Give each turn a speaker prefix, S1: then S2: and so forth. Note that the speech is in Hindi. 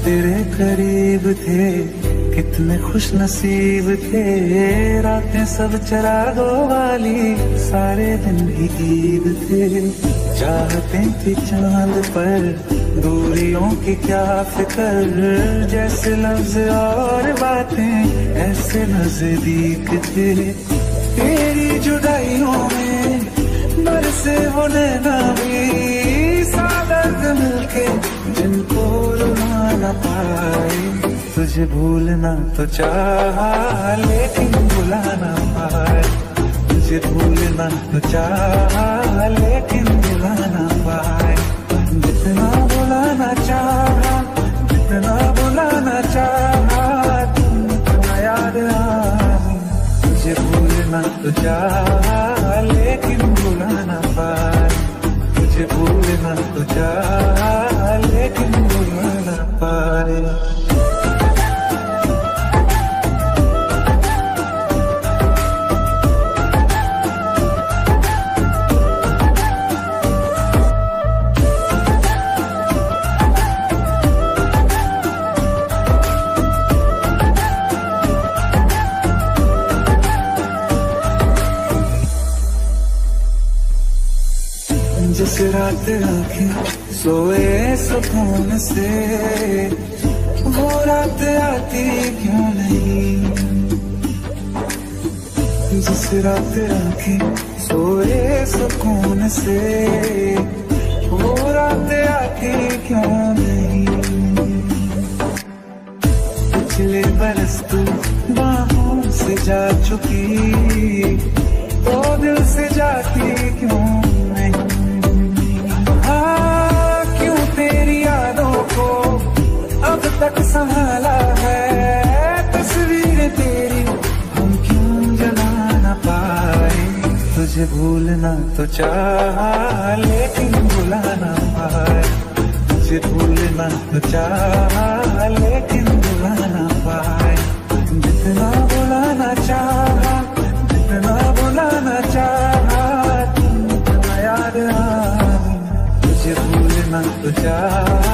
S1: तेरे करीब थे, कितने खुश नसीब थे। रातें सब चरागों वाली, सारे दिन भी ईद थे। चाहते थे चांद पर, दूरियों की क्या फिक्र। जैसे लफ्ज और बातें ऐसे नजदीक थे। तेरी जुदाइयों में बरसे वो नैना भी, सादत मिलके जिनको रुला न पाए। तुझे भूलना तो चाहा लेकिन भुला ना पाए। तुझे भूलना तो चाहा लेकिन भुला ना पाए। जितना भुलाना चाहा, जितना भुलाना चाहा, तुम याद आए। तुझे भूलना तो चाहा लेकिन भुला ना पाए। तुझे भूलना तो चाहा लेकिन भुला ना पाए। जिस रात आंखें सोए सुकून से, वो रात आती क्यों नहीं। जिस रात आंखें सोए सुकून से, वो रात आती क्यों नहीं। पिछले बरस तू बाहों से जा चुकी, तो दिल से जाती क्यों नहीं। अब तक संभाला है तस्वीर तेरी, हम क्यों जला ना पाए। तुझे भूलना तो चाहा लेकिन भुला ना पाए। तुझे भूलना तो चाहा लेकिन भुला ना पाए। जितना भुलाना चाहा, जितना भुलाना चाहा, तुम याद आए। तुझे भूलना तो चाहा